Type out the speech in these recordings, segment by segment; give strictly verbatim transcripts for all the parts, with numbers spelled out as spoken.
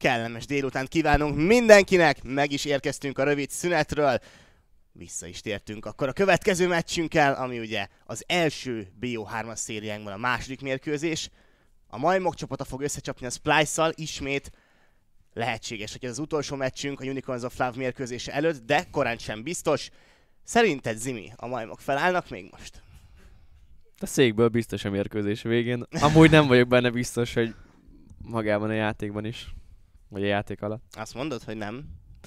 Kellemes délutánt kívánunk mindenkinek, meg is érkeztünk a rövid szünetről. Vissza is tértünk akkor a következő meccsünkkel, ami ugye az első bé o hármas szériánkban a második mérkőzés. A Majmok csapata fog összecsapni a Splice-szal ismét. Lehetséges, hogy ez az utolsó meccsünk a Unicorns of Love mérkőzése előtt, de korán sem biztos. Szerinted, Zimi, a Majmok felállnak még most? A székből biztos a mérkőzés végén. Amúgy nem vagyok benne biztos, hogy magában a játékban is. Vagy a játék alatt. Azt mondod, hogy nem?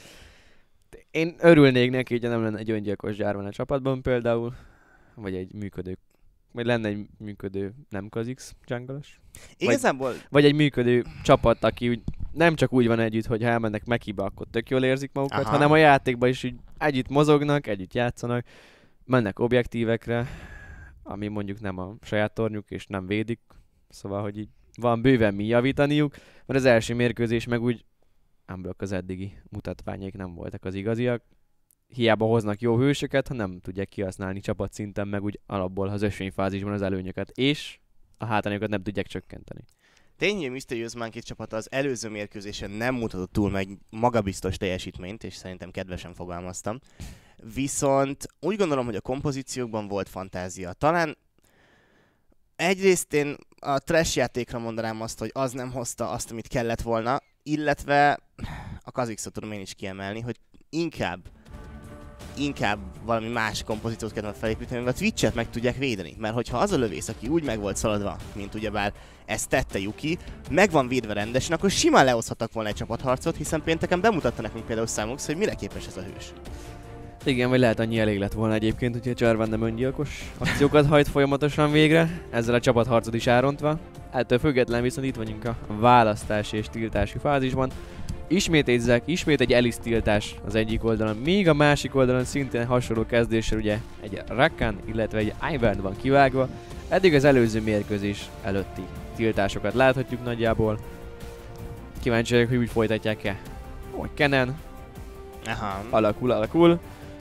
Én örülnék neki, hogyha nem lenne egy öngyilkos Jarvan a csapatban például. Vagy egy működő... Vagy lenne egy működő nem Kha'Zix jungle-os. Igazából... Vagy, vagy egy működő csapat, aki úgy, nem csak úgy van együtt, hogy ha elmennek Mekibe, akkor tök jól érzik magukat, aha, hanem a játékban is így együtt mozognak, együtt játszanak, mennek objektívekre, ami mondjuk nem a saját tornyuk és nem védik. Szóval, hogy így van bőven mi javítaniuk, mert az első mérkőzés meg úgy unblock az eddigi mutatványék nem voltak az igaziak. Hiába hoznak jó hősöket, ha nem tudják kihasználni csapatszinten, meg úgy alapból az ösvényfázisban az előnyöket, és a hátrányokat nem tudják csökkenteni. Tény, hogy Mysterious Monkeys csapata az előző mérkőzésen nem mutatott túl meg magabiztos teljesítményt, és szerintem kedvesen fogalmaztam. Viszont úgy gondolom, hogy a kompozíciókban volt fantázia. Talán egyrészt én a trash játékra mondanám azt, hogy az nem hozta azt, amit kellett volna, illetve a Kha'Zixot tudom én is kiemelni, hogy inkább inkább valami más kompozíciót kellene felépíteni, mert a Twitch-et meg tudják védeni. Mert hogyha az a lövész, aki úgy meg volt szaladva, mint ugyebár ezt tette Yuki, meg van védve rendesen, akkor simán lehozhattak volna egy csapatharcot, hiszen pénteken bemutatta nekünk például Számux, hogy mire képes ez a hős. Igen, vagy lehet annyi elég lett volna egyébként, hogyha Jarvan nem öngyilkos akciókat hajt folyamatosan végre, ezzel a csapatharcot is elrontva. Ettől független viszont itt vagyunk a választási és tiltási fázisban. Ismét egy Zac, ismét egy Alice tiltás az egyik oldalon, míg a másik oldalon szintén hasonló kezdéssel ugye egy Rakan, illetve egy Ivern van kivágva. Eddig az előző mérkőzés előtti tiltásokat láthatjuk nagyjából. Kíváncsi vagyok, hogy úgy folytatják-e. Hogy Kennen. Aha. Alakul, alakul.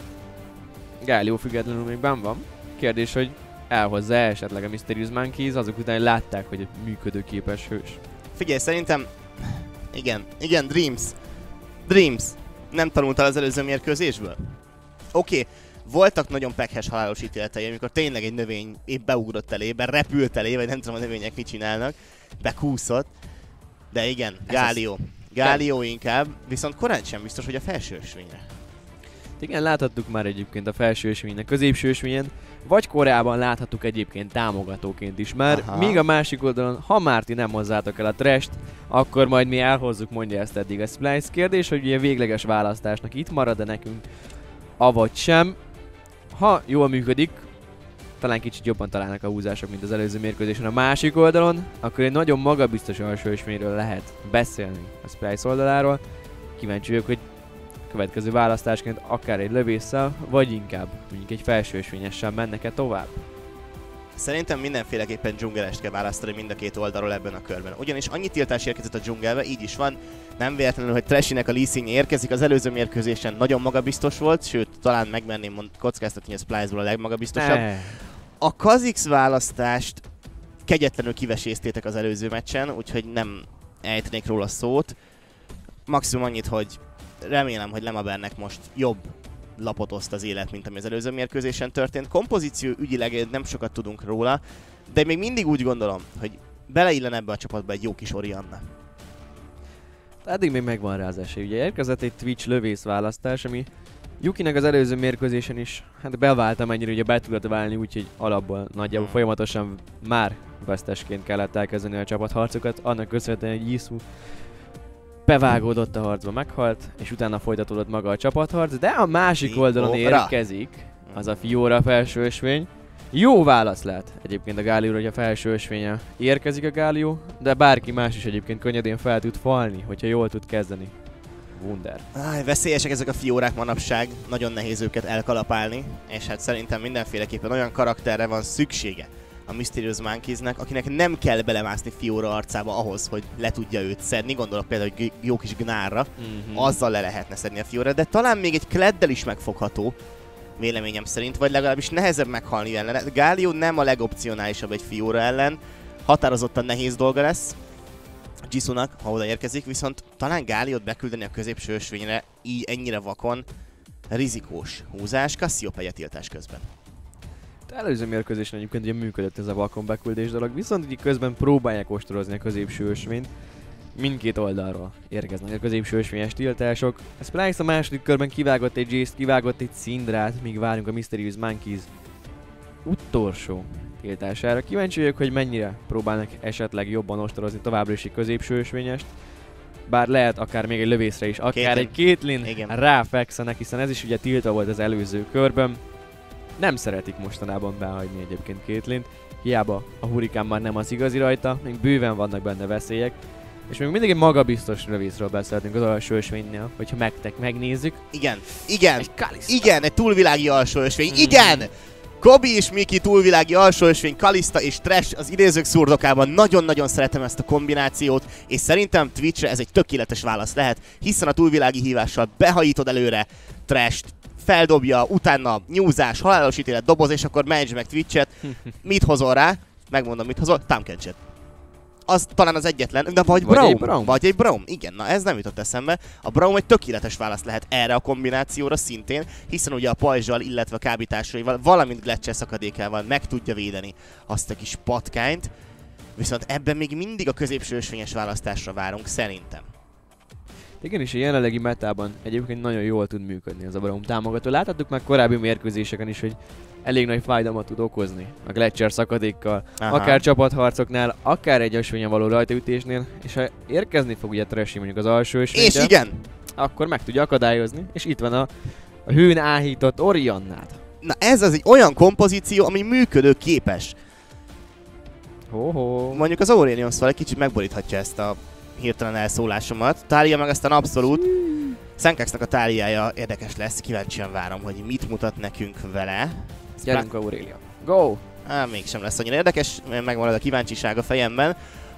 Galio függetlenül még benn van. Kérdés, hogy elhozza esetleg a Mysterious Monkeys, azok után látták, hogy egy működőképes hős. Figyelj, szerintem... Igen, igen, Dreams. Dreams. Nem tanultál az előző mérkőzésből? Oké, okay. Voltak nagyon pekhes halálos ítéletei, amikor tényleg egy növény épp beugrott elébe, repült elé, vagy nem tudom a növények mit csinálnak, bekúszott. De igen, Galio. Galio inkább, viszont korán sem biztos, hogy a felső ösvényre. Igen, láthattuk már egyébként a felső ösvényen, középső ösvényen, vagy korábban láthattuk egyébként támogatóként is már, aha, míg a másik oldalon, ha már ti nem hozzátok el a trash-t, akkor majd mi elhozzuk, mondja ezt eddig a Splice. Kérdés, hogy ugye végleges választásnak itt marad-e nekünk, avagy sem. Ha jól működik, talán kicsit jobban találnak a húzások, mint az előző mérkőzésen a másik oldalon, akkor egy nagyon magabiztos alsó ösvényről lehet beszélni a Splice oldaláról. Kíváncsi vagyok, hogy következő választásként akár egy lövésszel, vagy inkább mondjuk egy felső ösvényessel mennek-e tovább? Szerintem mindenféleképpen dzsungelest kell választani mind a két oldalról ebben a körben. Ugyanis annyi tiltás érkezett a dzsungelbe, így is van. Nem véletlenül, hogy Trashy-nek a Lee Sin érkezik, az előző mérkőzésen nagyon magabiztos volt, sőt, talán megmerném mond, kockáztatni, hogy a Splice-ból a legmagabiztosabb. Ne. A Kha'Zix választást kegyetlenül kiveséztétek az előző meccsen, úgyhogy nem ejtenék róla szót. Maximum annyit, hogy remélem, hogy Lemabernek most jobb lapot oszt az élet, mint ami az előző mérkőzésen történt. Kompozíció ügyileg nem sokat tudunk róla, de még mindig úgy gondolom, hogy beleillen ebbe a csapatba egy jó kis Orianna. Eddig még megvan rá az esély. Ugye érkezett egy Twitch lövész választás, ami Yukinek az előző mérkőzésen is hát bevált, amennyire ugye be tudott válni, úgyhogy alapból nagyjából folyamatosan már vesztesként kellett elkezdeni a csapatharcokat, annak köszönhetően, hogy Yisu bevágódott a harcba, meghalt, és utána folytatódott maga a csapatharc, de a másik oldalon érkezik az a Fiora felső ösvény. Jó válasz lehet egyébként a Galio-ra, hogy a felső ösvénye érkezik a Galio, de bárki más is egyébként könnyedén fel tud falni, hogyha jól tud kezdeni. Wunder. Áj, veszélyesek ezek a Fiorák manapság, nagyon nehéz őket elkalapálni, és hát szerintem mindenféleképpen olyan karakterre van szüksége a Mysterious Monkeysnek, akinek nem kell belemászni Fiora arcába ahhoz, hogy le tudja őt szedni. Gondolok például, hogy jó kis Gnárra, mm-hmm. azzal le lehetne szedni a Fiora, de talán még egy Kleddel is megfogható, véleményem szerint, vagy legalábbis nehezebb meghalni ellene. Galio nem a legopcionálisabb egy Fiora ellen, határozottan nehéz dolga lesz. Jisoo-nak, ha odaérkezik, viszont talán Gáliót beküldeni a középső ösvényre így ennyire vakon rizikós húzás Cassiopeia tiltás közben. De előző mérkőzésen egyébként ugye működött ez a vakon beküldés dolog, viszont így közben próbálják ostorozni a középső ösvényt. Mindkét oldalról érkeznek a középső ösvényes tiltások. Splyce a második körben kivágott egy Jace-t, kivágott egy Syndrát, míg várunk a Mysterious Monkeys utolsó tiltására. Kíváncsi vagyok, hogy mennyire próbálnak esetleg jobban ostorozni továbbra is egy középső ösvényest. Bár lehet akár még egy lövészre is, akár Caitlyn. Egy Caitlyn ráfekszenek, hiszen ez is ugye tiltva volt az előző körben. Nem szeretik mostanában behagyni egyébként Caitlyn-t. Hiába a hurikán már nem az igazi rajta, még bőven vannak benne veszélyek. És még mindig egy magabiztos lövészről beszéltünk az alsó ösvénynél, hogyha megtek megnézzük. Igen, igen, egy igen, egy túlvilági alsó ösvény, mm. igen! Kobi és Miki túlvilági alsó ösvény, Kalista és Thresh az idézők szurdokában. Nagyon-nagyon szeretem ezt a kombinációt, és szerintem Twitchre ez egy tökéletes válasz lehet, hiszen a túlvilági hívással behajítod előre Thresh-t, feldobja, utána nyúzás, halálos ítélet, doboz, és akkor menj meg Twitch-et. Mit hozol rá? Megmondom, mit hozol? Tamkencset. Az talán az egyetlen, de vagy, vagy Braum. Egy Braum. Vagy egy Braum. Igen, na ez nem jutott eszembe. A Braum egy tökéletes válasz lehet erre a kombinációra szintén, hiszen ugye a pajzsal, illetve a kábításaival, valamint Gletscher szakadékával meg tudja védeni azt a kis patkányt. Viszont ebben még mindig a középső ösvényes választásra várunk, szerintem. Igen, és a jelenlegi metában egyébként nagyon jól tud működni ez a Braum támogató. Láthattuk már korábbi mérkőzéseken is, hogy elég nagy fájdalmat tud okozni a Gletscher szakadékkal, aha, akár csapatharcoknál, akár egy ösvényen való rajtaütésnél, és ha érkezni fog ugye Thresh mondjuk az alsó ösvényre, és igen, akkor meg tudja akadályozni, és itt van a, a hőn áhított Oriannát. Na ez az egy olyan kompozíció, ami működőképes. Ho-ho. Mondjuk az Aurelion-szal egy kicsit megboríthatja ezt a hirtelen elszólásomat. Tália meg aztán abszolút. Senkaxnak a táliája érdekes lesz, kíváncsian várom, hogy mit mutat nekünk vele. Gyerünk Aurelion. Go! Á, mégsem lesz annyira érdekes, megmarad a kíváncsiság a fejemben.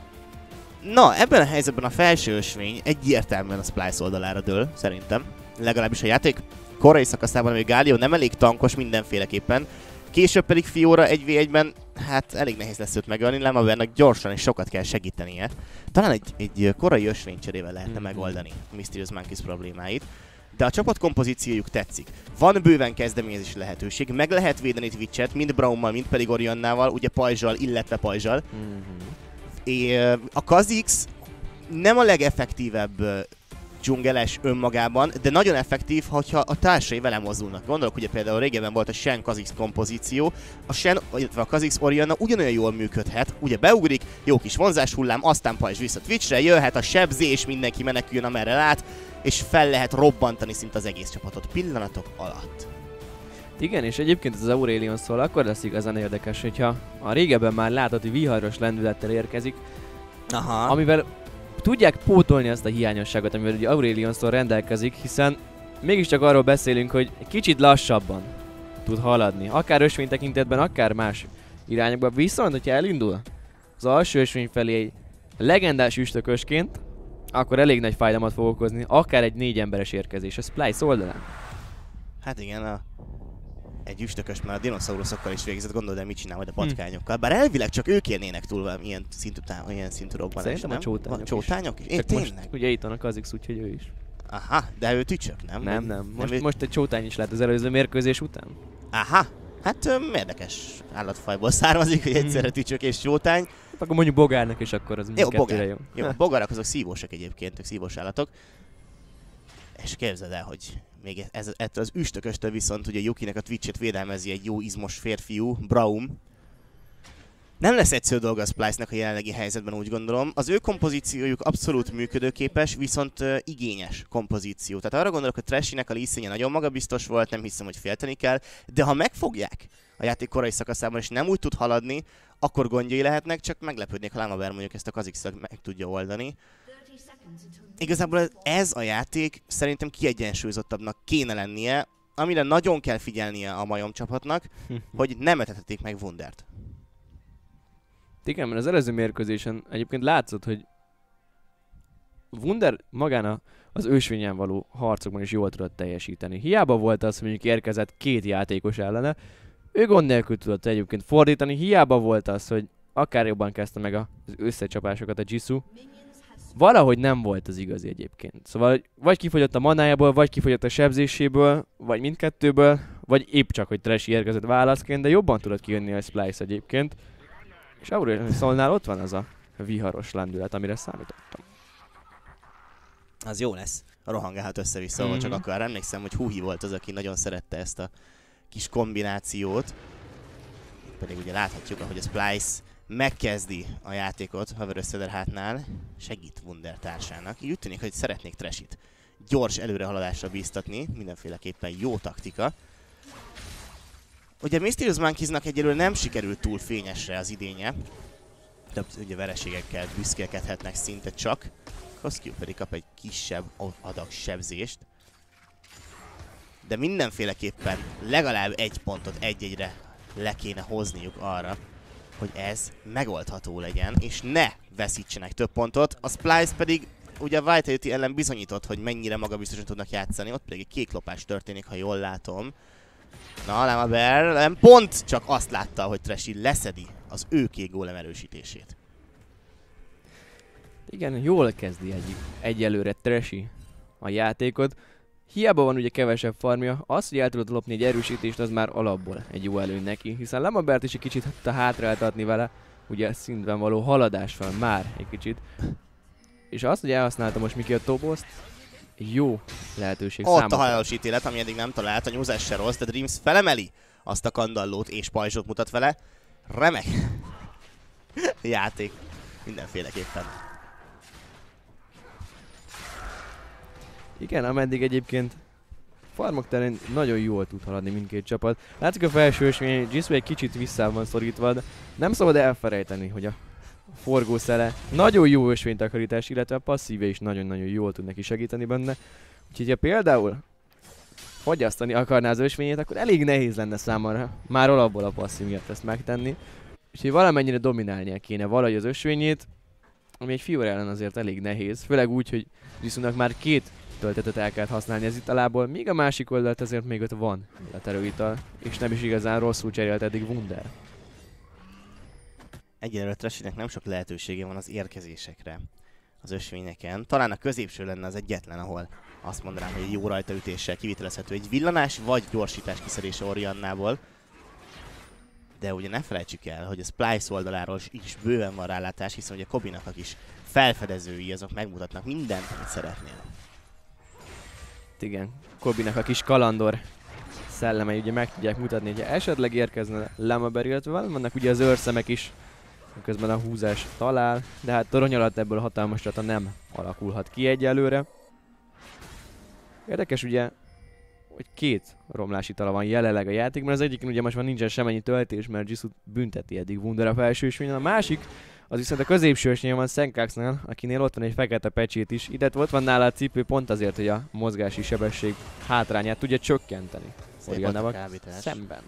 Na, ebben a helyzetben a felső ösvény egyértelműen a Splyce oldalára dől, szerintem. Legalábbis a játék korai szakaszában, hogy Gálió nem elég tankos mindenféleképpen. Később pedig Fiora egy vé egyben, hát elég nehéz lesz őt megölni, Lemavernnek gyorsan és sokat kell segítenie. Talán egy, egy korai ösvénycserével lehetne mm-hmm. megoldani Mysterious Monkeys problémáit. De a csapatkompozíciójuk tetszik. Van bőven kezdeményezési lehetőség, meg lehet védeni Twitch-et, mind Braummal, mind pedig Oriannával, ugye pajzsal, illetve pajzsal. Mm-hmm. É, a Kha'Zix nem a legeffektívebb dzsungeles önmagában, de nagyon effektív, hogyha a társai vele mozdulnak. Gondolok, ugye például régebben volt a Shen Kha'Zix kompozíció, a Shen, illetve a Kha'Zix Orianna ugyanolyan jól működhet, ugye beugrik, jó kis vonzás hullám, aztán pajzs vissza Twitchre, jöhet a sebzés, mindenki meneküljön amerre lát, és fel lehet robbantani szinte az egész csapatot pillanatok alatt. Igen, és egyébként ez az Aurelion szól akkor lesz igazán érdekes, hogyha a régebben már látott, hogy viharos lendülettel érkezik, aha, amivel tudják pótolni azt a hiányosságot, amivel ugye Aurelion szól rendelkezik, hiszen mégiscsak arról beszélünk, hogy egy kicsit lassabban tud haladni, akár ösvény tekintetben, akár más irányokban, viszont hogyha elindul az alsó ösvény felé egy legendás üstökösként, akkor elég nagy fájdalmat fog okozni, akár egy négy emberes érkezés a Splyce oldalán. Hát igen, a... egy üstökös már a dinoszauruszokkal is végzett, gondolod el, mit csinál majd a patkányokkal. Bár elvileg csak ők érnének túl valami ilyen szintű, tá- ilyen szintű robbanás, szerintem nem? a csótányok, a csótányok is. is. Én tényleg? Most, ugye itt van a Kha'Zix, úgyhogy ő is. Aha, de ő tücsök, nem? Nem, nem. Most, nem most egy csótány is lehet az előző mérkőzés után. Aha, hát öm, érdekes állatfajból származik, hogy egyszerre tücsök és csótány. Akkor mondjuk bogárnak, és akkor az jó, bogár. jó. Jó, bogárak azok szívósak egyébként, ők szívós állatok. És képzeld el, hogy még ez, ettől az üstököstől viszont ugye Yukinek a Twitch-et védelmezi egy jó izmos férfiú, Braum. Nem lesz egyszerű dolga a Splyce-nak a jelenlegi helyzetben, úgy gondolom. Az ő kompozíciójuk abszolút működőképes, viszont uh, igényes kompozíció. Tehát arra gondolok, hogy Thrashy-nek a Lee Sin-je nagyon magabiztos volt, nem hiszem, hogy félteni kell, de ha megfogják a játék korai szakaszában és nem úgy tud haladni, akkor gondjai lehetnek, csak meglepődnék, ha Lemavern mondjuk ezt a Kha'Zix-t meg tudja oldani. Igazából ez a játék szerintem kiegyensúlyozottabbnak kéne lennie, amire nagyon kell figyelnie a majom csapatnak, hogy nem etethetik meg Wundert. Igen, mert az előző mérkőzésen egyébként látszott, hogy Wunder magán az ősvényen való harcokban is jól tudott teljesíteni. Hiába volt az, hogy mondjuk érkezett két játékos ellene, ő gond nélkül tudott egyébként fordítani, hiába volt az, hogy akár jobban kezdte meg az összecsapásokat a Jisoo, valahogy nem volt az igazi egyébként. Szóval vagy kifogyott a manájából, vagy kifogyott a sebzéséből, vagy mindkettőből, vagy épp csak, hogy Trashy érkezett válaszként, de jobban tudott kijönni a Splice egyébként. És Aurelion Solnál ott van az a viharos lendület, amire számítottam. Az jó lesz. Rohangálhat össze-vissza, mm-hmm. csak akkor emlékszem, hogy Huhi volt az, aki nagyon szerette ezt a kis kombinációt. Itt pedig ugye láthatjuk, ahogy a Splice megkezdi a játékot Haverösszederhátnál, segít Wunder társának. Így úgy tűnik, hogy szeretnék Trashit gyors előrehaladásra bíztatni, mindenféleképpen jó taktika. Ugye Mysterious Monkeysnak egyelőre nem sikerült túl fényesre az idénye. Több ugye vereségekkel büszkélkedhetnek szinte csak. Koszkiu pedig kap egy kisebb adag sebzést. De mindenféleképpen legalább egy pontot egy-egyre le kéne hozniuk arra, hogy ez megoldható legyen, és ne veszítsenek több pontot. A Splice pedig ugye a Vitality ellen bizonyított, hogy mennyire magabiztosan tudnak játszani, ott pedig egy kék lopás történik, ha jól látom. Na, Lama Bear nem pont csak azt látta, hogy Trashy leszedi az ő kék gólem erősítését. Igen, jól kezdi egy, egyelőre Trashy a játékot. Hiába van ugye kevesebb farmja, az, hogy el tudod lopni egy erősítést, az már alapból egy jó előny neki, hiszen Lamabert is egy kicsit hátráltatni vele, ugye szintben való haladás van már egy kicsit. És azt, hogy elhasználta most Miki a Tobost, jó lehetőség ott számomra. Ott a hajós ítélet, ami eddig nem talált, a nyúzás se rossz, de Dreams felemeli azt a kandallót és pajzsot mutat vele. Remek játék mindenféleképpen. Igen, ameddig egyébként farmok terén nagyon jól tud haladni mindkét csapat. Látszik a felső ösvény, Jisoo egy kicsit vissza van szorítva, de nem szabad elfelejteni, hogy a forgószele nagyon jó ösvénytakarítás, illetve a passzíve is nagyon-nagyon jól tud neki segíteni benne. Úgyhogy ha például fogyasztani akarná az ösvényét, akkor elég nehéz lenne számára már alapból a passzív miatt ezt megtenni. Úgyhogy valamennyire dominálnia kéne valahogy az ösvényét, ami egy Fiora ellen azért elég nehéz, főleg úgy, hogy Jisoonak már két töltetet el kellett használni az italából, míg a másik oldalt azért még ott van leterőital, és nem is igazán rosszul cserélt eddig Wunder. Egyelőre Trashynek nem sok lehetősége van az érkezésekre az ösvényeken. Talán a középső lenne az egyetlen, ahol azt mondanám, hogy egy jó rajtaütéssel kivitelezhető egy villanás vagy gyorsítás kiszedése Oriannából. De ugye ne felejtsük el, hogy a Splice oldaláról is bőven van rálátás, hiszen ugye Kobinak a kis felfedezői, azok megmutatnak mindent, amit szeretnél. Igen, Kobinak a kis kalandor szellemei ugye meg tudják mutatni, hogy esetleg érkezne Lamaber, illetve vannak ugye az őrszemek is, közben a húzás talál, de hát torony alatt ebből a hatalmas csata nem alakulhat ki egyelőre. Érdekes ugye, hogy két romlási tala van jelenleg a játékban, az egyikén ugye most már nincsen semennyi töltés, mert Jisoo bünteti eddig Wunder a felső ösvényen, a másik az viszont a középső ösvényen van Senkaxnál, akinél ott van egy fekete pecsét is, illetve ott van nála a cipő pont azért, hogy a mozgási sebesség hátrányát tudja csökkenteni. Oriannával szemben.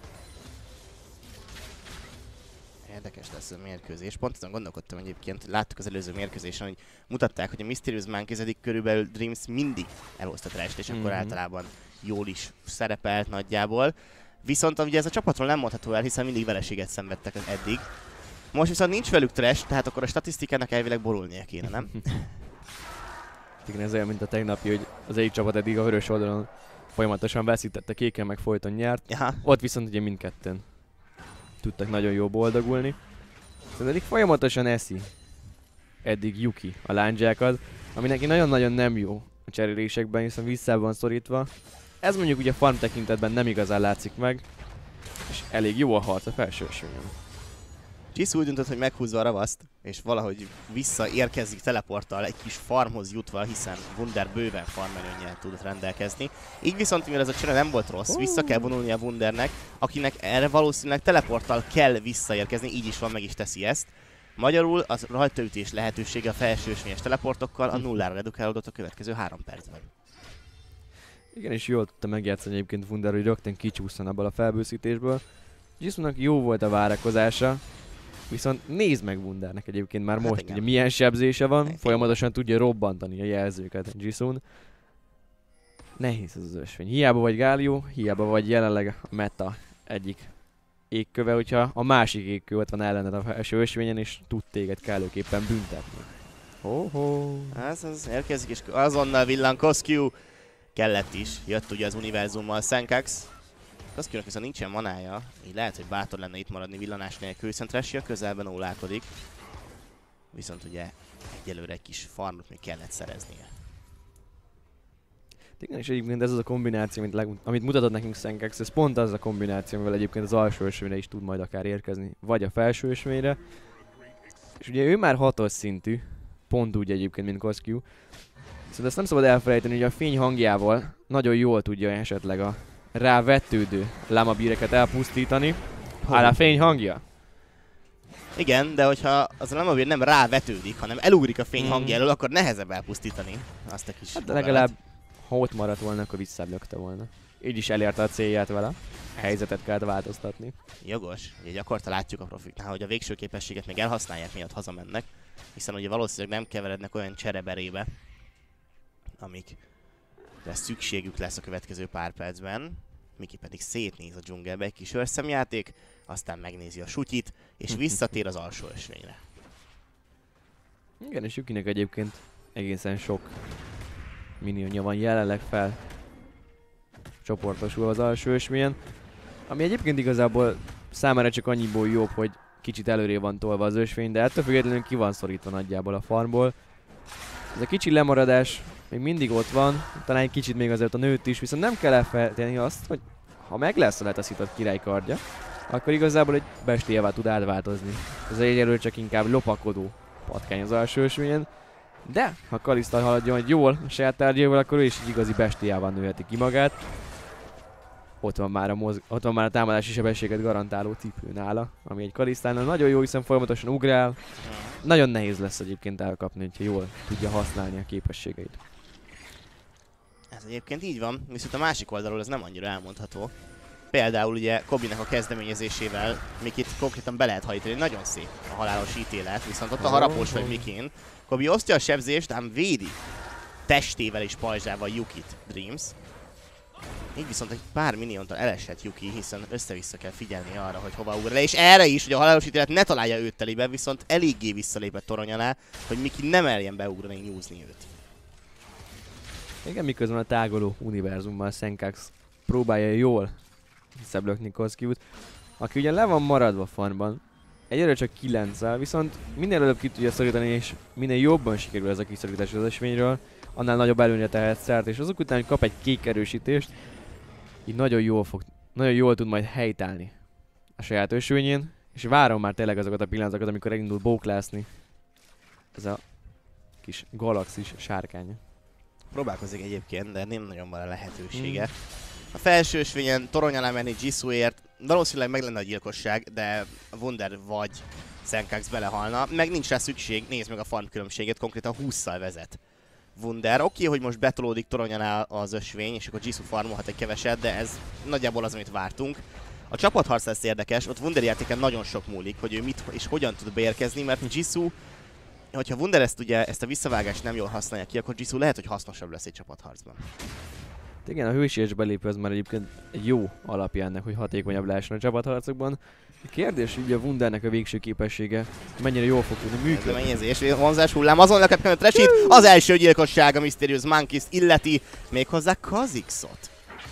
Érdekes lesz a mérkőzés. Pont azon gondolkodtam egyébként, láttuk az előző mérkőzésen, hogy mutatták, hogy a Mysterious Monkeys eddig körülbelül Dreams mindig elhozta Trasht, és mm-hmm. akkor általában jól is szerepelt nagyjából. Viszont ugye ez a csapatról nem mondható el, hiszen mindig vereséget szenvedtek eddig. Most viszont nincs velük Trash, tehát akkor a statisztikának elvileg borulnia kéne, nem? Igen, ez olyan, mint a tegnapi, hogy az egyik csapat eddig a vörös oldalon folyamatosan veszítette, kéken meg folyton nyert. Aha. Ott viszont ugye mindketten tudtak nagyon jól boldogulni. Szóval eddig folyamatosan eszi eddig Yuki a lándzsákat, ami neki nagyon-nagyon nem jó a cserélésekben, hiszen vissza van szorítva. Ez mondjuk ugye farm tekintetben nem igazán látszik meg, és elég jó a harc a felső ösvényen. Jisoo úgy döntött, hogy meghúzza a ravaszt, és valahogy visszaérkezik teleporttal egy kis farmhoz jutva, hiszen Wunder bőven farmerőnnyel tudott rendelkezni. Így viszont, mivel ez a csere nem volt rossz, vissza kell vonulni a Wundernek, akinek erre valószínűleg teleporttal kell visszaérkezni, így is van, meg is teszi ezt. Magyarul az rajtaütés lehetősége a felső ösvényes teleportokkal a nullára redukálódott a következő három percben. Igen, és jól tudta megjátszani egyébként Wunder, hogy rögtön kicsúszson abból a felbőszítésből. Jisoonak jó volt a várakozása, viszont nézd meg Wundernek egyébként már most, hát ugye milyen sebzése van, hát folyamatosan tudja robbantani a jelzőket Jisoon. Nehéz ez az ösvény. Hiába vagy Galio, hiába vagy jelenleg a meta egyik égköve, hogyha a másik égkő ott van ellened a felső ösvényen, és tud téged kellőképpen büntetni. Ho-ho. Ez, ez érkezik, és azonnal villan Koszkiu. Kellett is, jött ugye az univerzummal Senkax. Koszkiunak viszont nincsen manája, így lehet, hogy bátor lenne itt maradni villanás nélkül, hiszen Trashy a közelben ólálkodik. Viszont ugye egyelőre egy kis farmot még kellett szereznie. Igen, és egyébként ez az a kombináció, amit, leg, amit mutatott nekünk Senkax, ez pont az a kombináció, amivel egyébként az alsó ösvényre is tud majd akár érkezni, vagy a felső ösvényre. És ugye ő már hatos szintű, pont úgy egyébként, mint Koszkiu. Viszont ezt nem szabad elfelejteni, hogy a fény hangjával nagyon jól tudja esetleg a rávetődő lámabíreket elpusztítani. Áll a fény hangja. Igen, de hogyha az a lámabír nem rávetődik, hanem elugrik a fény Mm. hangja elől, akkor nehezebb elpusztítani azt a kis Hát de bogarat. legalább, ha ott maradt volna, akkor visszalökte volna. Így is elérte a célját vele. A helyzetet kellett változtatni. Jogos, ugye gyakorta látjuk a profiknál, hogy a végső képességet még elhasználják, miatt hazamennek, hiszen ugye valószínűleg nem keverednek olyan csereberébe, amikre szükségük lesz a következő pár percben. Miki pedig szétnéz a dzsungelbe, egy kis őrszemjáték, aztán megnézi a sutyit, és visszatér az alsó ösvényre. Igen, és Yukinek egyébként egészen sok minionja van jelenleg fel csoportosul az alsó ösvényen, ami egyébként igazából számára csak annyiból jobb, hogy kicsit előrébb van tolva az ösvény, de ettől függetlenül ki van szorítva nagyjából a farmból. Ez a kicsi lemaradás még mindig ott van, talán egy kicsit még azért a nőtt is, viszont nem kell elfelejteni azt, hogy ha meg lesz a letaszított királykardja, akkor igazából egy bestiává tud átváltozni. Ez egyelőre csak inkább lopakodó patkány az alsó ösvényen, de ha Kalista haladjon jól a saját tárgyával, akkor ő is egy igazi bestiává nőheti ki magát. Ott van már a, mozg- ott van már a támadási sebességet garantáló cipő nála, ami egy Kalistánál nagyon jó, hiszen folyamatosan ugrál. Nagyon nehéz lesz egyébként elkapni, hogyha jól tudja használni a képességeit. Ez egyébként így van, viszont a másik oldalról ez nem annyira elmondható. Például ugye Kobinek a kezdeményezésével Mikit konkrétan be lehet hajtani, nagyon szép a halálos ítélet, viszont ott a harapós vagy Mikin. Kobi osztja a sebzést, ám védi testével és pajzsával Yukit, Dreams. Így viszont egy pár miniontól elesett Yuki, hiszen össze-vissza kell figyelni arra, hogy hova ugr le, és erre is, hogy a halálos ítélet ne találja őt telibe, viszont eléggé visszalépett torony alá, hogy Miki nem merjen beugrani, nyúzni őt. Igen, miközben a tágoló univerzummal Senkax próbálja jól visszablökni Koszkiut, aki ugye le van maradva farmban, egyelőre csak kilenccel, viszont minél előbb ki tudja szorítani, és minél jobban sikerül ez a kiszorítás az ösvényről, annál nagyobb előnyre tehet szert, és azok után, hogy kap egy kék erősítést, így nagyon jól, fog, nagyon jól tud majd helytállni a saját ösvényén, és várom már tényleg azokat a pillanatokat, amikor elindul bóklászni ez a kis galaxis sárkánya. Próbálkozik egyébként, de nem nagyon van a lehetősége. Mm. A felső ösvényen torony alá menni Jisooért valószínűleg meg lenne a gyilkosság, de Wunder vagy Senkax belehalna, meg nincs rá szükség, nézd meg a farm különbséget, konkrétan hússzal vezet Wunder. Oké, hogy most betolódik torony alá az ösvény, és akkor Jisoo farmolhat egy keveset, de ez nagyjából az, amit vártunk. A csapatharc lesz érdekes, ott Wunder játéken nagyon sok múlik, hogy ő mit és hogyan tud beérkezni, mert Jisoo, hogyha Wunder ezt, ugye, ezt a visszavágást nem jól használja ki, akkor Jisoo lehet, hogy hasznosabb lesz egy csapatharcban. Igen, a hősies belépő az már egyébként egy jó alapja ennek, hogy hatékonyabb lehessen a csapatharcokban. A kérdés, hogy a Wundernek a végső képessége mennyire jól fog tudni működni. Kezdeményezés, vonzás hullám, azon lekapja a Trashit, az első gyilkosság a Mysterious Monkeys illeti, méghozzá Kha'Zixot.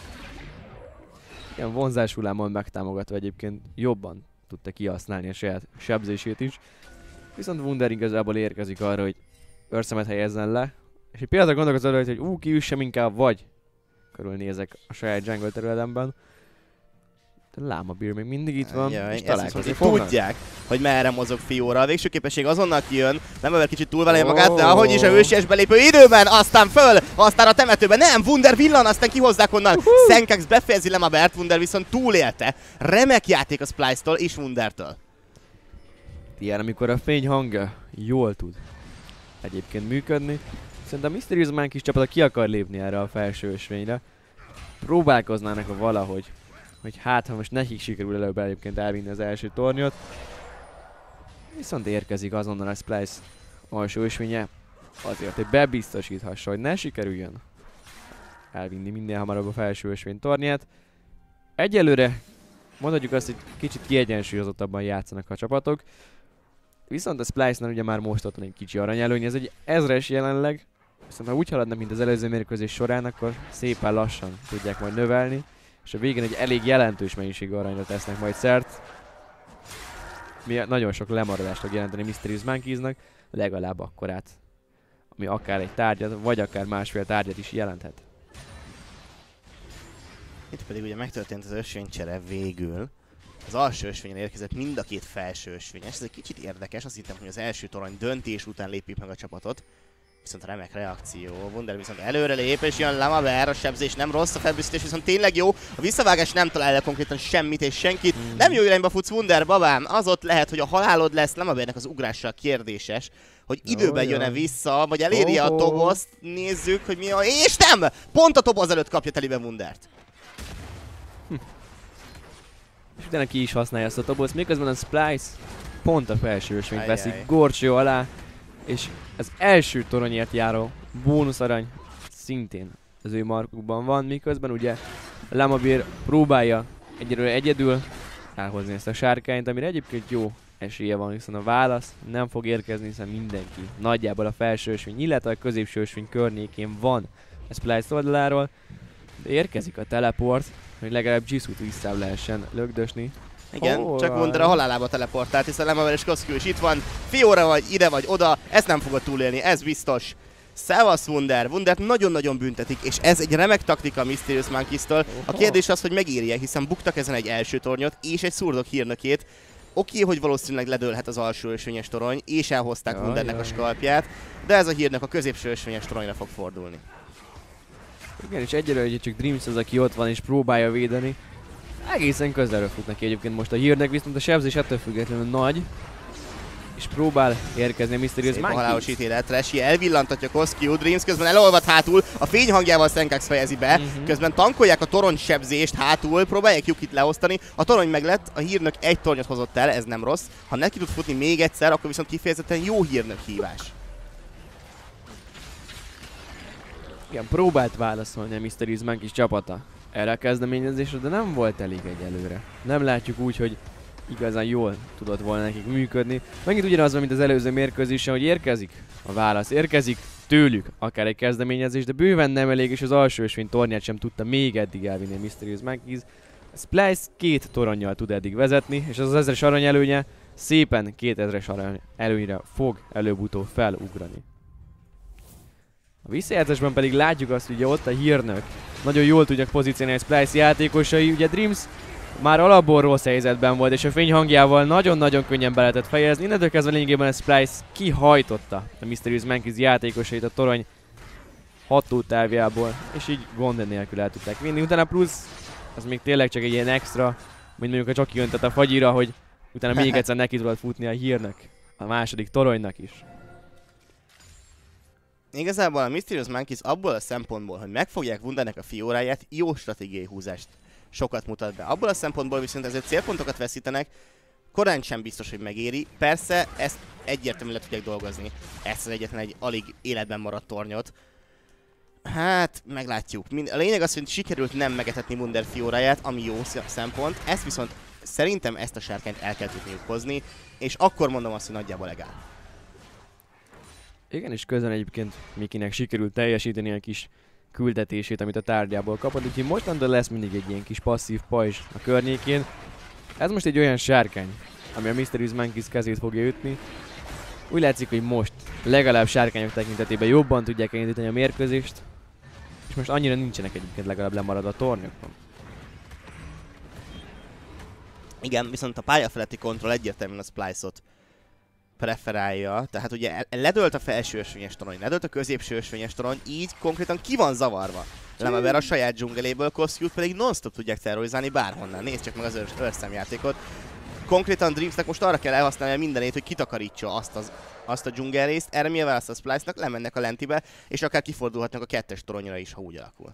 Igen, vonzás hullámon megtámogatva egyébként jobban tudta kihasználni a saját sebzését is. Viszont Wunder igazából érkezik arra, hogy őrszemet helyezzen le. És egy pillanatra gondolkozol arra, hogy ú, kiüssem inkább, vagy körülnézek a saját jungle területemben. De Lámabír még mindig itt van, Jaj, és találkozni fognak. Tudják, hogy merre mozog Fiora. A végső képesség azonnal kijön, nem övel kicsit túlvelelje oh. magát, de ahogy is a hősies belépő időben, aztán föl, aztán a temetőben, nem, Wunder villan, aztán kihozzák onnan. Uh-huh. Senkax befejezi Lemabert, Wunder viszont túlélte. Remek játék a Splice-tól és Wundertől. Ilyen, amikor a fény hangja jól tud egyébként működni. Szerintem a Mysterious Monkeys csapata ki akar lépni erre a felső ösvényre. Próbálkoznának valahogy, hogy hát ha most nekik sikerül előbb egyébként elvinni az első tornyot. Viszont érkezik azonnal a Splice alsó ösvénye azért, hogy bebiztosíthassa, hogy ne sikerüljön elvinni minél hamarabb a felső ösvény tornyát. Egyelőre mondhatjuk azt, hogy kicsit kiegyensúlyozottabban játszanak a csapatok. Viszont a Splice-nál ugye már most ott van egy kicsi aranyelőny, ez egy ezres jelenleg. Viszont ha úgy haladnak, mint az előző mérkőzés során, akkor szépen lassan tudják majd növelni. És a végén egy elég jelentős mennyiségű aranyra tesznek majd szert. Mi nagyon sok lemaradást fog jelenteni Mysterious Monkeysnak, legalább akkorát. Ami akár egy tárgyat, vagy akár másfél tárgyat is jelenthet. Itt pedig ugye megtörtént az ösvénycsere végül. Az alsó ösvényen érkezett mind a két felső ösvényes. Ez egy kicsit érdekes, azt hittem, hogy az első torony döntés után lépjük meg a csapatot. Viszont remek reakció. Wunder viszont előre lép, és jön Lamaber, a sebzés nem rossz, a felbüszítés viszont tényleg jó. A visszavágás nem talál el konkrétan semmit és senkit. Mm. Nem jó irányba futsz, Wunder, babám. Az ott lehet, hogy a halálod lesz. Lamabernek az ugrással kérdéses, hogy időben oh, jön-e vissza, vagy eléri oh, a tobozt. Nézzük, hogy mi a... És nem! Pont a toboz előtt kapja telibe Wundert. Hm. És utána ki is használja ezt a tobozt, miközben a Splice pont a felső ösvényt veszik gorcsó alá, és az első toronyért járó bónuszarany szintén az ő markukban van, miközben ugye Lamabir próbálja egyelőre egyedül elhozni ezt a sárkányt, amire egyébként jó esélye van, hiszen a válasz nem fog érkezni, hiszen mindenki nagyjából a felső ösvény, illetve a középső ösvény környékén van a Splice oldaláról, de érkezik a teleport, hogy legalább Jisoo-t vissza lehessen lögdösni. Igen, oh, csak Wunder a halálába teleportált, hiszen Lamaber és Koszkü is itt van. Fiora vagy ide vagy oda, ezt nem fogod túlélni, ez biztos. Szevasz Wunder, Wundert nagyon-nagyon büntetik, és ez egy remek taktika a Mysterious Monkeys-től. A kérdés az, hogy megéri-e, hiszen buktak ezen egy első tornyot és egy szurdok hírnökét. Oké, hogy valószínűleg ledőlhet az alsó ösvényes torony, és elhozták ja, Wundernek ja. a skalpját, de ez a hírnök a középső ösvényes toronyra fog fordulni. Igen, és egyelőre hogy csak Dreams az, aki ott van és próbálja védeni. Egészen közelről fut neki egyébként most a hírnek, viszont a sebzés ettől függetlenül nagy. És próbál érkezni a Mysterious Monkeys. Szép a halálos ítélet, Trashy elvillantatja Koszkyu, Dreams közben elolvad hátul, a fényhangjával Senkax fejezi be, uh-huh. közben tankolják a torony sebzést hátul, próbálják Yukit leosztani, a torony meglett, a hírnök egy tornyot hozott el, ez nem rossz. Ha neki tud futni még egyszer, akkor viszont kifejezetten jó hírnök hívás. Igen, próbált válaszolni a Mysterious Monkeys csapata erre a kezdeményezésre, de nem volt elég egyelőre. Nem látjuk úgy, hogy igazán jól tudott volna nekik működni. Megint ugyanaz van, mint az előző mérkőzésen, hogy érkezik a válasz, érkezik tőlük akár egy kezdeményezés, de bőven nem elég, és az alsó ösvény tornyát sem tudta még eddig elvinni a Mysterious Monkeys. A Splice két toronnyal tud eddig vezetni, és az az ezres arany előnye szépen kétezres arany előnyre fog előbb-utóbb felugrani. A visszajátszásban pedig látjuk azt, hogy ugye ott a hírnök nagyon jól tudják pozícionálni a Splice játékosai, ugye Dreams már alapból rossz helyzetben volt, és a fényhangjával nagyon-nagyon könnyen be lehetett fejezni. Innentől kezdve lényegében a Splice kihajtotta a Mysterious Monkeys játékosait a torony hatótávjából, és így gond nélkül el tudták vinni. Utána plusz, az még tényleg csak egy ilyen extra, mint mondjuk a Csoki öntött a fagyira, hogy utána még egyszer neki tudott futni a hírnök a második toronynak is. Igazából a Mysterious Monkeys abból a szempontból, hogy megfogják Wundernek a Fioráját, jó stratégiai húzást sokat mutat be. Abból a szempontból viszont ezért célpontokat veszítenek, korán sem biztos, hogy megéri. Persze, ezt egyértelműen le tudják dolgozni. Ezt az egyetlen egy alig életben maradt tornyot. Hát, meglátjuk. A lényeg az, hogy sikerült nem megetetni Wunder Fioráját, ami jó szempont. Ezt viszont szerintem ezt a sárkányt el kell tudniuk hozni, és akkor mondom azt, hogy nagyjából legál. Igen, és közben egyébként Mikinek sikerült teljesíteni a kis küldetését, amit a tárgyából kapott, úgyhogy mostantól lesz mindig egy ilyen kis passzív pajzs a környékén. Ez most egy olyan sárkány, ami a Mysterious Monkeys kezét fogja ütni. Úgy látszik, hogy most legalább sárkányok tekintetében jobban tudják elindítani a mérkőzést, és most annyira nincsenek egyébként legalább lemaradva a tornyokon. Igen, viszont a pályafeletti kontroll egyértelműen a Splice-ot preferálja, tehát ugye ledölt a felső ösvényes torony, ledölt a középső ösvényes torony, így konkrétan ki van zavarva. Lamaber a saját dzsungeléből, Koszkyút pedig non-stop tudják terrorizálni bárhonnan. Nézd csak meg az őrszemjátékot. Konkrétan Dreamsnek most arra kell elhasználni mindenét, hogy kitakarítsa azt, az, azt a dzsungelrészt, erre mi a válasz a Splice-nak, lemennek a lentibe, és akár kifordulhatnak a kettes toronyra is, ha úgy alakul.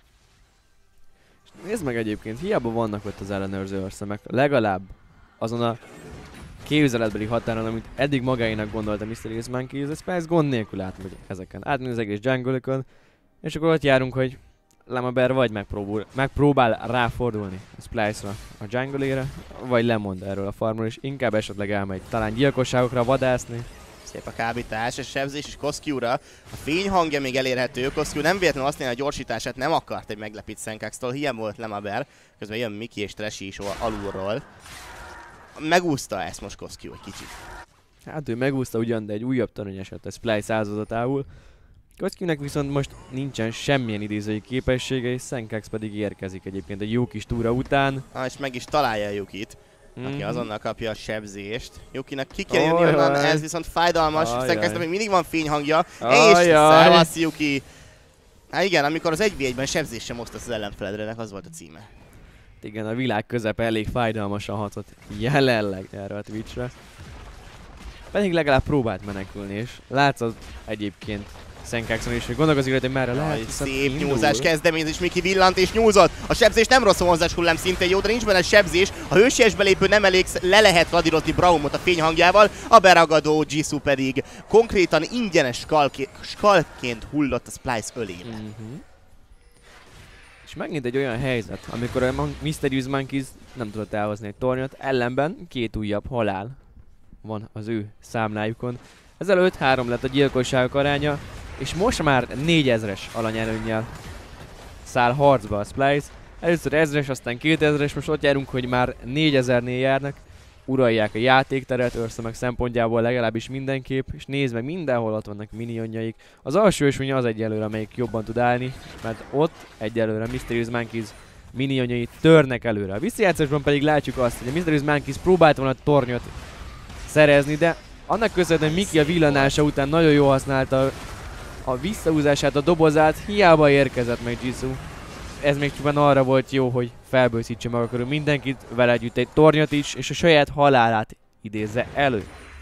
Nézd meg egyébként, hiába vannak ott az ellenőrző őrszemek, legalább azon a képzeletbeli határon, amit eddig magáénak gondolt a Mysterious Monkeys, a Splice gond nélkül átmegy ezeken. Átmegy az egész jungle-ökön, és akkor ott járunk, hogy Lamaber vagy megpróbál, megpróbál ráfordulni a Splice-ra, a jungle-ére, vagy lemond erről a farmról, és inkább esetleg elmegy talán gyilkosságokra vadászni. Szép a kábítás, és sebzés, és Koszkiúra. A fény hangja még elérhető. Koszkiú nem véletlenül használja a gyorsítását, nem akart egy meglepít Senkax-tól. Hiába volt Lamaber. Közben jön Miki és Trashy is alulról. Megúszta ezt most Koszkiú egy kicsit. Hát ő megúszta ugyan, de egy újabb torony esett a Splice áldozatául. Koszkiúnak viszont most nincsen semmilyen idézői képessége, és Senkax pedig érkezik egyébként egy jó kis túra után. Ah, és meg is találja a Yukit, aki Mm-hmm. azonnal kapja a sebzést. Yukinak ki kell jönni onnan, ez viszont fájdalmas. Senkaxnak még mindig van fényhangja, és szevasz Yuki! Hát igen, amikor az egy vé egyben sebzés sem osztasz az ellenfeledre, az volt a címe. Igen, a világ közepe elég fájdalmasan hatott jelenleg erre a Twitchre. Pedig legalább próbált menekülni, és látszott egyébként Senkaxon is, hogy gondolkozik, hogy merre lehet. Szép nyúzás kezdeményezés, Miki villant és nyúzott. A sebzés nem rossz a mozgás hullám, szintén jó, de nincs benne sebzés. A hősies belépő nem elég, le lehet radírozni Braumot a fényhangjával, a beragadó Jisoo pedig konkrétan ingyenes skalként, skalként hullott a Splice ölébe. Mm-hmm. És megint egy olyan helyzet, amikor a Mysterious Monkeys nem tudott elhozni egy tornyot, ellenben két újabb halál van az ő számlájukon. Ezzel öt három lett a gyilkosságok aránya, és most már négyezres alanyelőnnyel száll harcba a Splice. Először ezres, aztán kétezres, most ott járunk, hogy már négyezernél járnak. Uralják a játékteret, Earthsummonek szempontjából legalábbis mindenképp, és nézd meg, mindenhol ott vannak minionjaik. Az alsó ösvény az egyelőre, amelyik jobban tud állni, mert ott egyelőre Mysterious Monkeys minionjai törnek előre. A visszajátszásban pedig látjuk azt, hogy a Mysterious Monkeys próbált volna tornyot szerezni, de annak köszönhetően Miki a villanása után nagyon jól használta a visszahúzását, a dobozát, hiába érkezett meg Jisoo. Ez még csupán arra volt jó, hogy felbőszítse maga körül mindenkit, vele együtt egy tornyot is, és a saját halálát idézze elő.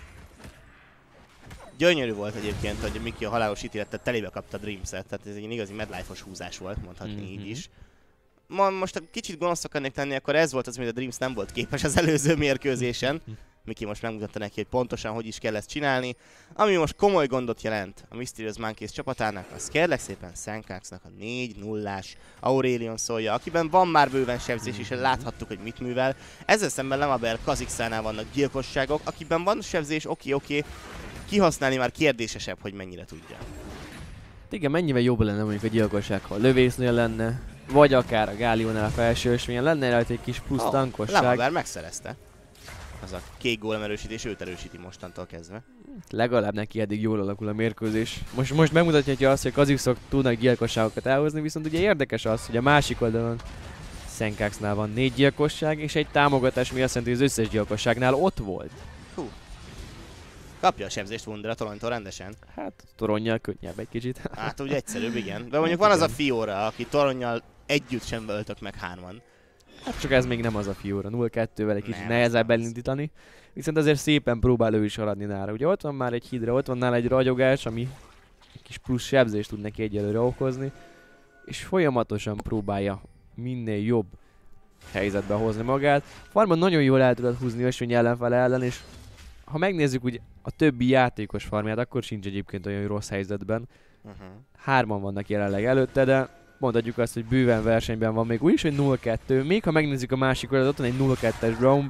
Gyönyörű volt egyébként, hogy Miki a halálos ítéletet telébe kapta a Dreams-et, tehát ez egy igazi medlife-os húzás volt, mondhatni mm-hmm. így is. Ma most kicsit gonosz akarnék tenni, akkor ez volt az, amit a Dreams nem volt képes az előző mérkőzésen. Miki most megmutatta neki, hogy pontosan hogy is kell ezt csinálni. Ami most komoly gondot jelent a Mysterious Monkeys csapatának, az kérlek szépen Senkaxnak a négy nullás Aurelion Solja, akiben van már bőven sebzés, és láthattuk, hogy mit művel. Ezzel szemben Lamaber, Kha'Zix-nál vannak gyilkosságok, akiben van sebzés, oké, oké, kihasználni már kérdésesebb, hogy mennyire tudja. Igen, mennyivel jobb lenne mondjuk a gyilkosság, ha a lövésznél lenne, vagy akár a Gáliónál a felső ösvényen, lenne rajta egy kis plusz oh, tankosság. Lamaber megszerezte. Az a kék gólem erősítés, őt erősíti mostantól kezdve. Legalább neki eddig jól alakul a mérkőzés. Most, most megmutatja azt, hogy a Kha'Zixok tudnak gyilkosságokat elhozni, viszont ugye érdekes az, hogy a másik oldalon Senkaxnál van négy gyilkosság, és egy támogatás, mi azt jelenti, hogy az összes gyilkosságnál ott volt. Hú. Kapja a sebzést Wunder a toronytól rendesen. Hát toronnyal könnyebb egy kicsit. Hát ugye egyszerűbb, igen. De mondjuk van az a Fiora, aki toronnyal együtt sem öltök meg hárman. Hát csak ez még nem az a Fiora, nulla kettővel egy kicsit nehezebb elindítani. Viszont azért szépen próbál ő is haladni nála. Ugye ott van már egy hidra, ott van nála egy ragyogás, ami egy kis plusz sebzést tud neki egyelőre okozni. És folyamatosan próbálja minél jobb helyzetbe hozni magát. Farmon nagyon jól el tudod húzni ösvény ellenfele ellen, és ha megnézzük úgy a többi játékos farmját, akkor sincs egyébként olyan rossz helyzetben. Uh-huh. Hárman vannak jelenleg előtte, de mondhatjuk azt, hogy bőven versenyben van még úgyis, hogy nulla kettő. Még ha megnézzük a másik oldalt, ott van egy nulla kettes Braum,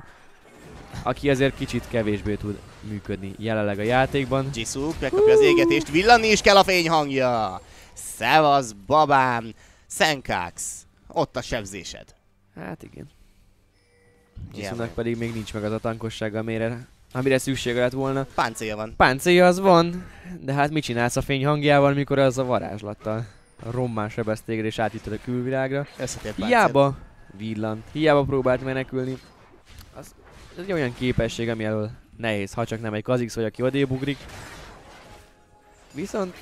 aki azért kicsit kevésbé tud működni jelenleg a játékban. Jisoo megkapja az égetést, villanni is kell a fényhangja! Szevasz, babám! Senkax! Ott a sebzésed. Hát igen. Jisoonak pedig még nincs meg az a tankossága, amire, amire szüksége lett volna. Páncélja van. Páncélja az van, de hát mit csinálsz a fényhangjával, mikor az a varázslattal rommán sebez téged és átjuttad a külvilágra. Hiába villant, hiába próbált menekülni. Az, ez egy olyan képesség, ami elől nehéz, ha csak nem egy Kha'Zix vagy, aki odébb ugrik. Viszont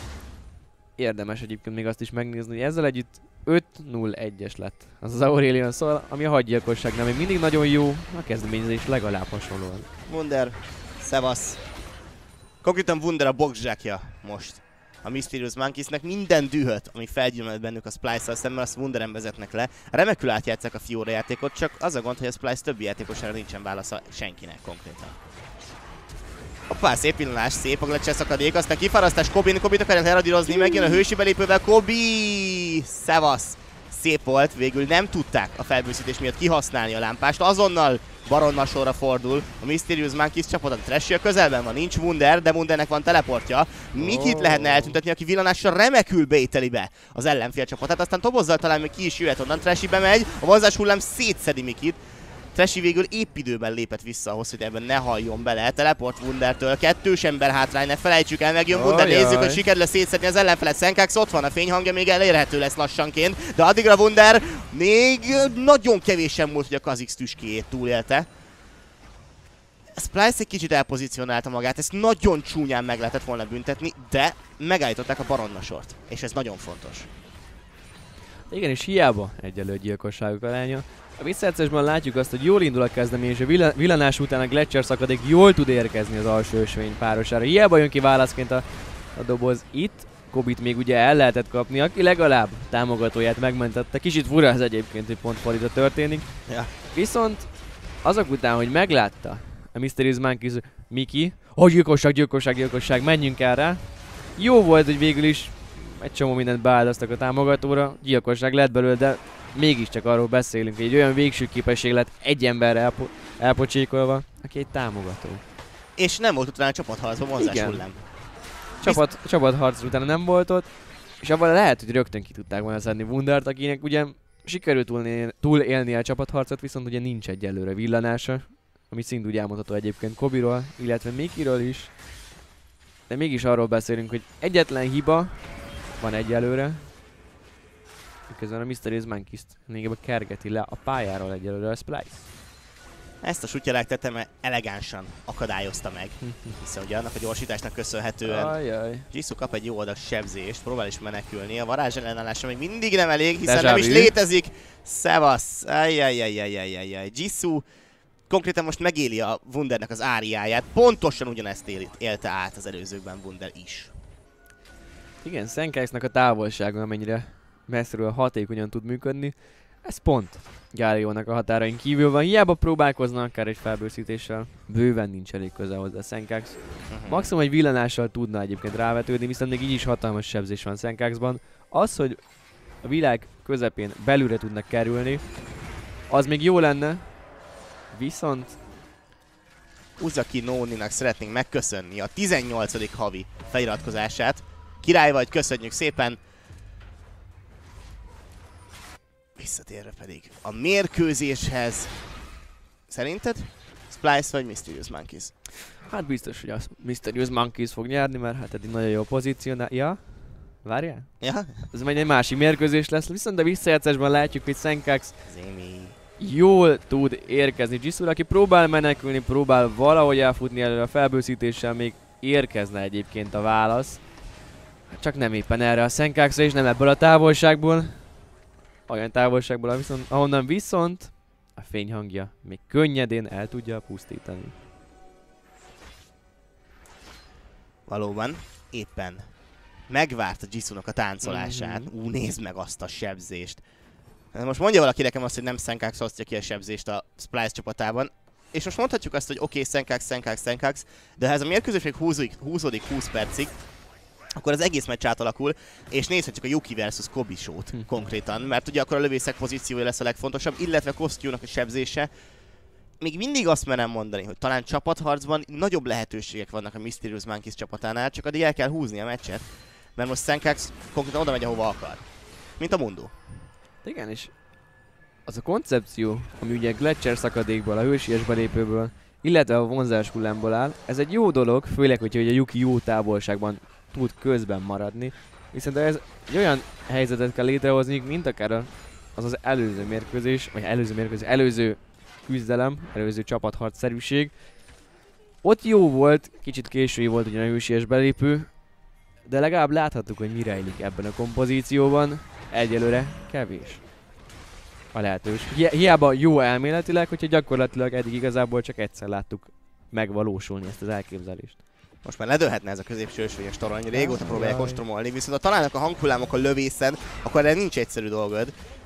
érdemes egyébként még azt is megnézni, hogy ezzel együtt öt nulla egyes lett az az Aurelion Sol, ami a hadgyilkosságnál még mindig nagyon jó, a kezdeményezés legalább hasonlóan. Wunder, szevasz. Konkrétan Wunder a boxzsákja most a Mysterious Monkeysnek. Minden dühöt, ami felgyűlölt bennük a Splice-szal szemben, azt Wunderen vezetnek le. Remekül átjátszák a Fiora játékot, csak az a gond, hogy a Splice többi játékosára nincsen válasza senkinek konkrétan. Hoppá, szép pillanás, szép a Gletscher szakadék, aztán kifarasztás Kobin, Kobit akarják leradírozni, megjön a hősi belépővel, Kobi! Szevasz! Szép volt, végül nem tudták a felbőszítés miatt kihasználni a lámpást, azonnal Baronnal sorra fordul a Mysterious Monkeys csapat, a Trashy a közelben van, nincs Wunder, de Wundernek van teleportja. Mikit oh. lehetne eltüntetni, aki villanással remekül baiteli be az ellenfél csapatát, aztán Tobozzal talán még ki is jöhet onnan, Trashy bemegy, a vonzás hullám szétszedi Mikit. Trashy végül épp időben lépett vissza ahhoz, hogy ebben ne halljon bele. Teleport Wundertől, kettős ember hátrány, ne felejtsük el, megjön Wunder, oh, nézzük, hogy sikerül szétszedni az ellenfelet. Senkax ott van, a fényhangja még elérhető lesz lassanként, de addigra Wunder még nagyon kevésen múlt, hogy a Kha'Zix tüskéjét túlélte. Splyce egy kicsit elpozícionálta magát, ezt nagyon csúnyán meg lehetett volna büntetni, de megállították a Baronna sort, és ez nagyon fontos. Igen, és hiába egyelő gyilkosságok aránya. A visszajátszásban látjuk azt, hogy jól indul a kezdeményezés, a villanás után a Gletscher szakadék jól tud érkezni az alsó ösvény párosára. Hiába jön ki válaszként a, a doboz itt, Kobit még ugye el lehetett kapni, aki legalább támogatóját megmentette. Kicsit fura ez egyébként, hogy pont fordítva történik. Ja. Viszont azok után, hogy meglátta a Mysterious Monkeys Miki, hogy gyilkosság, gyilkosság, gyilkosság, menjünk el rá. Jó volt, hogy végül is egy csomó mindent beáldoztak a támogatóra, gyilkosság lett belőle, de mégiscsak arról beszélünk, hogy egy olyan végső képesség lett egy emberre elpo elpocsékolva, aki egy támogató. És nem volt utána a csapatharcban vonzás hullám. Csapat, csapatharc utána nem volt ott, és abban lehet, hogy rögtön ki tudták volna szedni Wundert, akinek ugye sikerült túlélni, túlélni a csapatharcot, viszont ugye nincs egyelőre villanása, ami szintúgy elmondható egyébként Kobiról, illetve Mikiről is. De mégis arról beszélünk, hogy egyetlen hiba van egyelőre, miközben a Mysterious Monkeys lényegében kergeti le a pályáról egyelőre a Splyce. Ezt a sutyalág teteme elegánsan akadályozta meg, hiszen ugye annak a gyorsításnak köszönhetően Jisoo kap egy jó adag sebzést, próbál is menekülni, a varázs ellenállása még mindig nem elég, hiszen nem is létezik. Szevasz! Ajjajjajjajjajjaj. Jisoo konkrétan most megéli a Wundernek az áriáját, pontosan ugyanezt él, élte át az előzőkben Wunder is. Igen, Senkaxnak a távolsága, amennyire messziről hatékonyan tud működni, ez pont Galio-nak a határain kívül van, hiába próbálkoznak akár egy felbőszítéssel, bőven nincs elég közel hozzá Senkax. Uh-huh. Maximum egy villanással tudna egyébként rávetődni, viszont még így is hatalmas sebzés van Senkaxban. Az, hogy a világ közepén belülre tudnak kerülni, az még jó lenne, viszont Uzaki Noninak szeretnénk megköszönni a tizennyolcadik havi feliratkozását. Király vagy, köszönjük szépen! Visszatérve pedig a mérkőzéshez. Szerinted Splyce vagy Mysterious Monkeys? Hát biztos, hogy a Mysterious Monkeys fog nyerni, mert hát eddig nagyon jó pozícionál. Ja? Várjál? Ja? Ez majd egy másik mérkőzés lesz, viszont a visszajátszásban látjuk, hogy Senkax jól tud érkezni. Jisoo, aki próbál menekülni, próbál valahogy elfutni elő a felbőszítéssel, még érkezne egyébként a válasz. Csak nem éppen erre a Senkaxra, és nem ebből a távolságból. Olyan távolságból, viszont, ahonnan viszont a fényhangja még könnyedén el tudja pusztítani. Valóban, éppen megvárta Jisoo-nak a táncolását. Mm-hmm. Ú, nézd meg azt a sebzést. Most mondja valaki nekem azt, hogy nem Senkax osztja ki a sebzést a Splyce csapatában. És most mondhatjuk azt, hogy oké, okay, Senkax, Senkax, Senkax, de ha ez a mérkőzés még húzódik, húzódik húsz percig, akkor az egész meccs átalakul, és nézhetjük a Yuki versus Kobi show-t konkrétan, mert ugye akkor a lövészek pozíciója lesz a legfontosabb, illetve Kosztyúnak a sebzése. Még mindig azt merem mondani, hogy talán csapatharcban nagyobb lehetőségek vannak a Mysterious Monkeys csapatánál, csak addig el kell húzni a meccset, mert most Senkax konkrétan oda megy, ahova akar. Mint a Mundo. Igen, és az a koncepció, ami ugye Gletscher szakadékból, a hősies belépőből, illetve a vonzás hullámból áll, ez egy jó dolog, főleg, hogyha a Yuki jó távolságban tud közben maradni, viszont ez egy olyan helyzetet kell létrehozni, mint akár az az előző mérkőzés, vagy előző mérkőzés, előző küzdelem, előző csapatharcszerűség. Ott jó volt, kicsit késői volt ugyan a hősies belépő, de legalább láthattuk, hogy mi rejlik ebben a kompozícióban. Egyelőre kevés a lehetős. Hi hiába jó elméletileg, hogyha gyakorlatilag eddig igazából csak egyszer láttuk megvalósulni ezt az elképzelést. Most már ledőlhetne ez a középső ösvényes torony, régóta próbálják ostromolni, viszont ha találnak a hanghullámok a lövészen, akkor erre nincs egyszerű dolgod.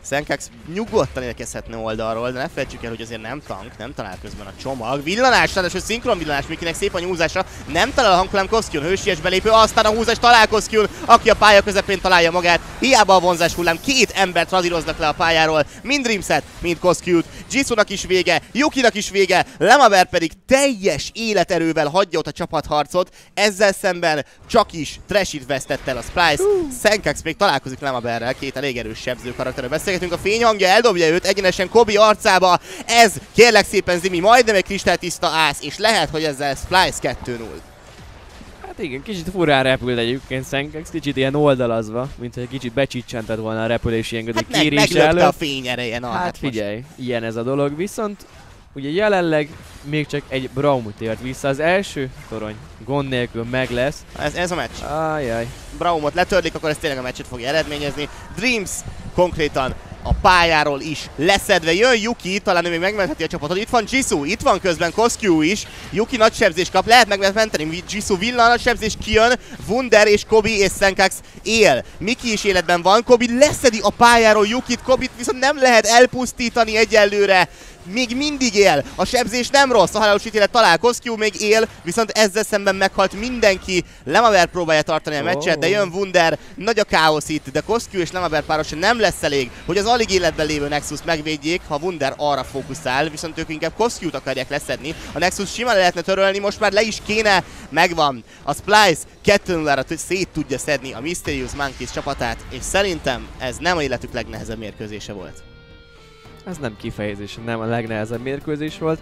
Senkax nyugodtan érkezhetne oldalról, de ne felejtsük el, hogy azért nem tank, nem talál közben a csomag. Villanás, ráadásul szinkron villanás, Mikinek szép a nyúzása, nem talál a hangkulám Koszkyun, hősies belépő, aztán a húzás talál Koszkyun, aki a pálya közepén találja magát. Hiába a vonzás hullám, két embert radíroznak le a pályáról, mind Dreamset, mind Koszkyut. Jisunak is vége, Yukinak is vége, Lemaber pedig teljes életerővel hagyja ott a csapatharcot, ezzel szemben csak is Trashit vesztett el a Splyce. Senkax még találkozik Lemaberrel, két elég erős sebző karakterről beszélgetünk, a fényhangja eldobja őt egyenesen Kobi arcába, ez kérlek szépen Zimi majdnem egy kristálytiszta ász, és lehet, hogy ezzel Splyce kettő null. Hát igen, kicsit furán repült egyébként Senkax, kicsit ilyen oldalazva, mint hogy kicsit becsicsentett volna a repülési engedély hát kérés meg, előtt. a fény ereje, na, hát, hát figyelj, most. Ilyen ez a dolog, viszont ugye jelenleg még csak egy Braum tért vissza, az első torony gond nélkül meg lesz. Ez, ez a meccs. Ajaj. Braumot letörlik, akkor ez tényleg a meccset fogja eredményezni. Dreams konkrétan a pályáról is leszedve jön Yuki, talán ő még megmentheti a csapatot. Itt van Jisoo, itt van közben Koszkyu is. Yuki nagy sebzés kap, lehet megmenteni. Jisoo villan, nagy sebzés kijön. Wunder és Kobi és Senkax él. Miki is életben van, Kobi leszedi a pályáról Yukit, Kobit viszont nem lehet elpusztítani egyelőre. Még mindig él, a sebzés nem rossz, a halálos ítélet talál, Koszkyu még él, viszont ezzel szemben meghalt mindenki. Lemaber próbálja tartani a meccset, de jön Wunder, nagy a káosz itt, de Koszkyu és Lemaber párosa nem lesz elég, hogy az alig életben lévő Nexus megvédjék, ha Wunder arra fókuszál, viszont ők inkább Koszkyut akarják leszedni. A Nexus simán lehetne törölni, most már le is kéne, megvan. A Splyce kettő null-ra szét tudja szedni a Mysterious Monkeys csapatát, és szerintem ez nem a életük legnehezebb mérkőzése volt. Ez nem kifejezés, nem a legnehezebb mérkőzés volt.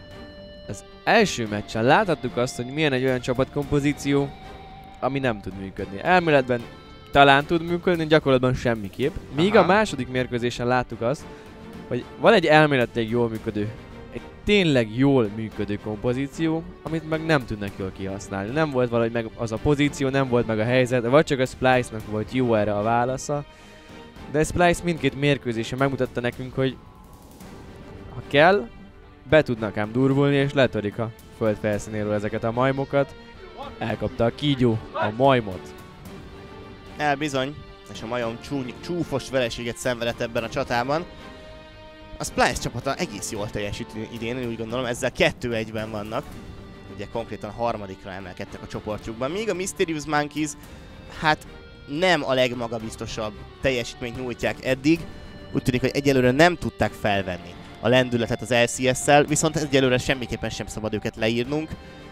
Az első meccsen láthattuk azt, hogy milyen egy olyan csapatkompozíció, ami nem tud működni. Elméletben talán tud működni, gyakorlatban semmiképp. Míg a második mérkőzésen láttuk azt, hogy van egy elméletileg jól működő, egy tényleg jól működő kompozíció, amit meg nem tudnak jól kihasználni. Nem volt valahogy meg az a pozíció, nem volt meg a helyzet, vagy csak a Splyce-nak volt jó erre a válasza. De a Splyce mindkét mérkőzésen megmutatta nekünk, hogy ha kell, be tudnak ám durvulni és letörik a föld felszínéről ezeket a majmokat. Elkapta a kígyó a majmot. El bizony, és a majom csúny, csúfos vereséget szenvedett ebben a csatában. A Splyce csapata egész jól teljesít idén, én úgy gondolom, ezzel kettő egyben vannak. Ugye konkrétan a harmadikra emelkedtek a csoportjukban, míg a Mysterious Monkeys, hát nem a legmagabiztosabb teljesítményt nyújtják eddig. Úgy tűnik, hogy egyelőre nem tudták felvenni a lendületet az el cé es-szel, viszont egyelőre semmiképpen sem szabad őket leírnunk.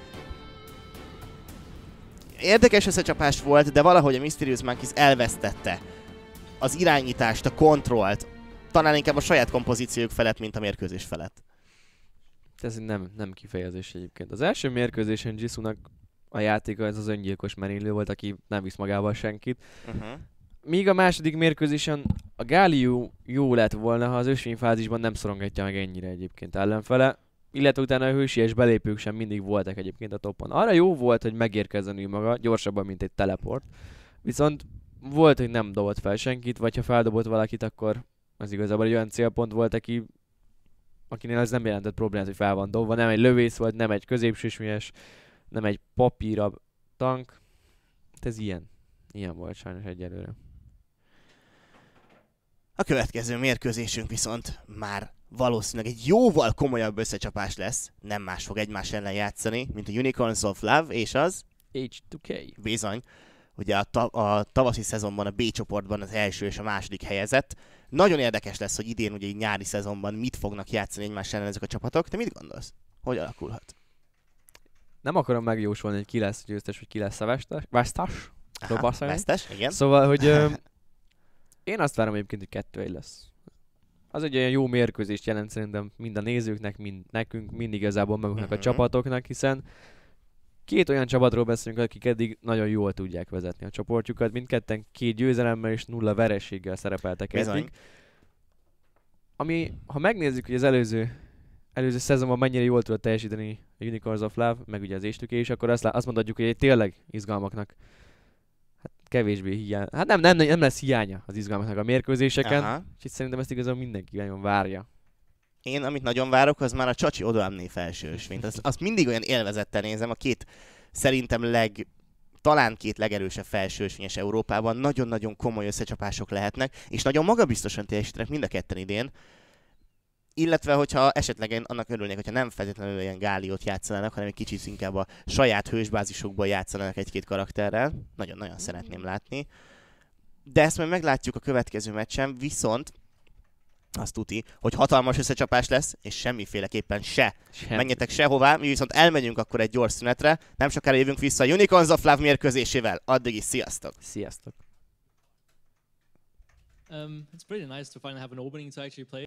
Érdekes összecsapás volt, de valahogy a Mysterious Monkeys elvesztette az irányítást, a kontrollt, talán inkább a saját kompozíciójuk felett, mint a mérkőzés felett. Ez nem, nem kifejezés egyébként. Az első mérkőzésen Jisunak a játéka ez az öngyilkos merénylő volt, aki nem visz magával senkit. Uh-huh. Míg a második mérkőzésen a Galio jó lett volna, ha az ösvényfázisban nem szorongatja meg ennyire egyébként ellenfele, illetve utána a hősies belépők sem mindig voltak egyébként a toppon. Arra jó volt, hogy megérkezzen ő maga, gyorsabban, mint egy teleport, viszont volt, hogy nem dobott fel senkit, vagy ha feldobott valakit, akkor az igazából egy olyan célpont volt, aki, akinél ez nem jelentett problémát, hogy fel van dobva, nem egy lövész volt, nem egy középsősmies, nem egy papírabb tank. Ez ilyen. Ilyen volt sajnos egyelőre. A következő mérkőzésünk viszont már valószínűleg egy jóval komolyabb összecsapás lesz. Nem más fog egymás ellen játszani, mint a Unicorns of Love és az há two ká. Bizony. Ugye a, ta- a tavaszi szezonban a B csoportban az első és a második helyezett. Nagyon érdekes lesz, hogy idén ugye egy nyári szezonban mit fognak játszani egymás ellen ezek a csapatok. Te mit gondolsz? Hogy alakulhat? Nem akarom megjósolni, hogy ki lesz győztes, vagy ki lesz a vestes. Vesztes. Aha, vesztes, igen. Szóval, hogy ö, én azt várom egyébként, hogy kettő egy lesz. Az egy olyan jó mérkőzést jelent szerintem mind a nézőknek, mind nekünk, mind igazából magunknak uh-huh. a csapatoknak, hiszen két olyan csapatról beszélünk, akik eddig nagyon jól tudják vezetni a csoportjukat. Mindketten két győzelemmel és nulla vereséggel szerepeltek eddig. Ami, ha megnézzük, hogy az előző, előző szezonban mennyire jól tudott teljesíteni a Unicorns of Love, meg ugye az há two ká is, akkor azt, azt mondhatjuk, hogy egy tényleg izgalmaknak hát kevésbé hiány. Hát nem, nem, nem lesz hiánya az izgalmaknak a mérkőzéseken, Aha. és itt szerintem ezt igazából mindenki nagyon várja. Én, amit nagyon várok, az már a Csacsi Odoamné felső ösvényt. Azt, azt mindig olyan élvezettel nézem, a két szerintem leg talán két legerősebb felsőösvényes Európában, nagyon-nagyon komoly összecsapások lehetnek, és nagyon magabiztosan teljesítenek mind a ketten idén. Illetve, hogyha esetleg én annak örülnék, hogyha nem feltétlenül ilyen gáliót játszanának, hanem egy kicsit inkább a saját hősbázisokból játszanának egy-két karakterrel. Nagyon-nagyon szeretném látni. De ezt majd meglátjuk a következő meccsen, viszont azt tuti, hogy hatalmas összecsapás lesz, és semmiféleképpen se. Semmi. Menjetek sehová, mi viszont elmegyünk akkor egy gyors szünetre, nem sokára jövünk vissza a Unicorns of Love mérkőzésével. Addig is sziasztok! Sziasztok! Um, it's pretty nice to finally have an opening to actually play.